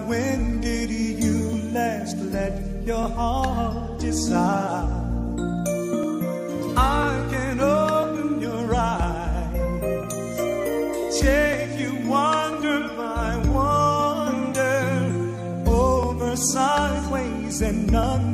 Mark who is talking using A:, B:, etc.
A: when did you last let your heart decide? I can open your eyes, take you wonder by wonder, over sideways and none